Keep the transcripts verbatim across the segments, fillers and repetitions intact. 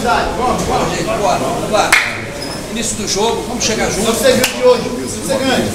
Vamos, vamos, gente, bora, vamos lá. Início do jogo, vamos chegar juntos. Você ganha hoje, você ganha.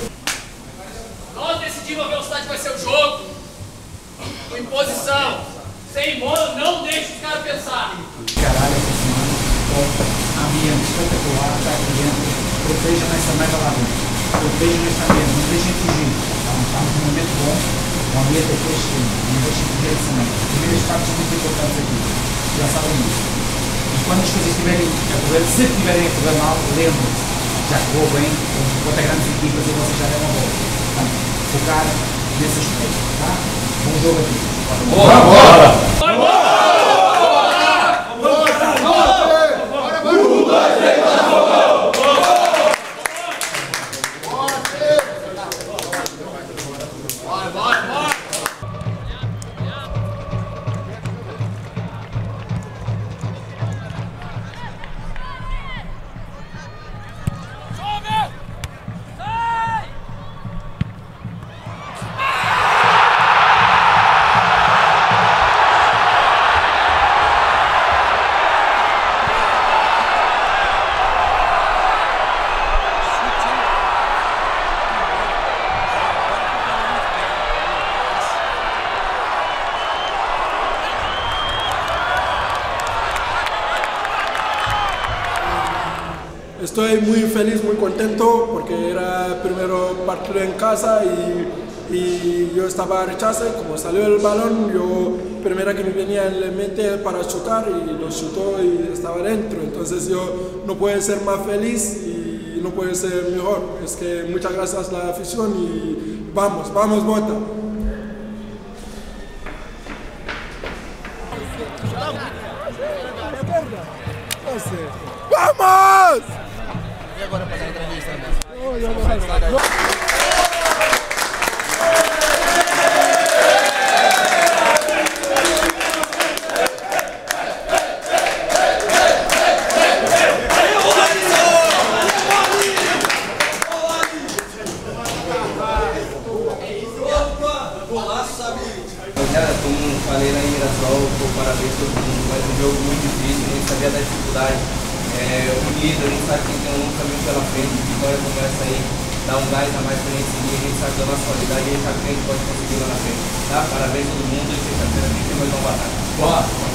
Nós decidimos a velocidade que vai ser o jogo. Com imposição. Sem mono, não deixe os caras pensarem. Caralho, essa semana, ambiente espetacular, está aqui dentro. Proteja nessa mega lá dentro. Proteja neste ambiente, não deixem fugir. Estamos num momento bom, o ambiente é excelente. Não deixem fugir essa semana. As primeiras partes são muito importantes aqui. Já sabem isso. E quando as coisas estiverem a correr, se estiverem a correr mal, lembrem-se. Já correu bem, contra grandes equipas e vocês já deram a volta. Portanto, focar nesse aspecto, tá? Bom jogo aqui. Bora, bora! Bora, bora! Estoy muy feliz, muy contento porque era el primer partido en casa y, y yo estaba a rechace, como salió el balón, yo primera que me venía en la mente para chutar y lo chutó y estaba dentro, entonces yo no puedo ser más feliz y no puedo ser mejor. Es que muchas gracias a la afición y vamos, vamos Mota. ¡Vamos! E agora para a entrevista, né? Como falei na Mirassol, parabéns a todo mundo, mas um jogo muito difícil, a gente sabia da dificuldade, é, unido, a gente sabe que tem um longo caminho pela frente, a vitória começa aí, dá um gás a mais pra gente seguir, a gente sabe da nossa qualidade e a gente sabe que a gente pode conseguir lá na frente, tá? Parabéns a todo mundo e sexta-feira a gente tem mais uma batalha. Boa!